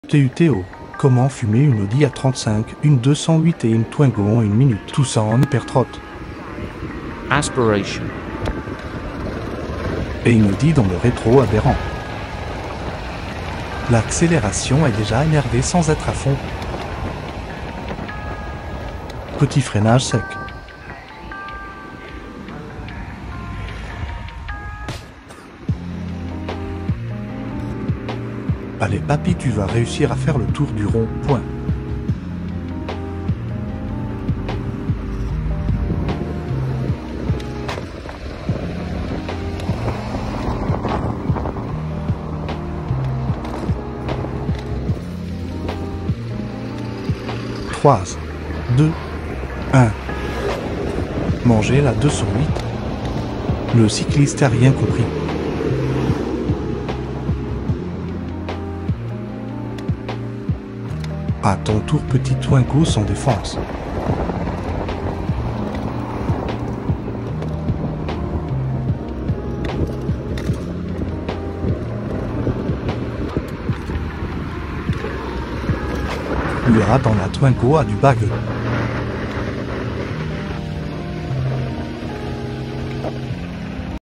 TUTO. Comment fumer une Audi A35, une 208 et une Twingo en une minute, tout ça en hypertrotte. Aspiration. Et une Audi dans le rétro aberrant. L'accélération est déjà énervée sans être à fond. Petit freinage sec. Allez papy, tu vas réussir à faire le tour du rond, point. Trois, 2, 1. Manger la 2 sur 8. Le cycliste a rien compris. À ton tour, petit Twingo sans défense. Le rat dans la Twingo a du bug.